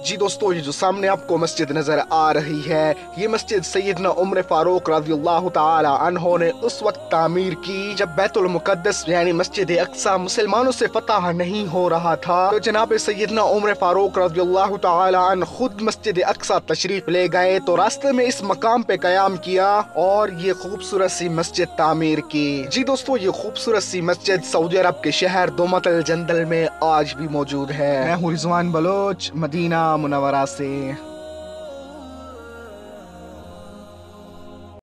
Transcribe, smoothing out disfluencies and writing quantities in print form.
जी दोस्तों, ये जो सामने आपको मस्जिद नजर आ रही है, ये मस्जिद सैयदना उमर फारूक रज़ियल्लाहु ताला अन्हो ने उस वक्त तामीर की जब बैतुल मुकद्दस यानी मस्जिद अक्सा मुसलमानों से फतह नहीं हो रहा था। तो जनाब सैयदना उमर फारूक रज़ियल्लाहु ताला अन्हु खुद मस्जिद अक्सा तशरीफ ले गए, तो रास्ते में इस मकाम पे कयाम किया और ये खूबसूरत सी मस्जिद तामीर की। जी दोस्तों, ये खूबसूरत सी मस्जिद सऊदी अरब के शहर दोमत-अल-जंदल में आज भी मौजूद है। मैं हूँ रिजवान बलोच, मदीना मुनव्वरा से।